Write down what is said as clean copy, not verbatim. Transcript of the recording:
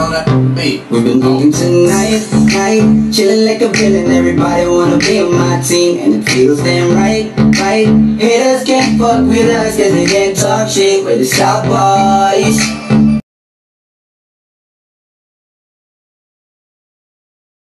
We've been moving tonight, chilling like a villain. Everybody wanna be on my team, and it feels damn right. Haters can't fuck with us 'cause they can't talk shit. We're the South Boys.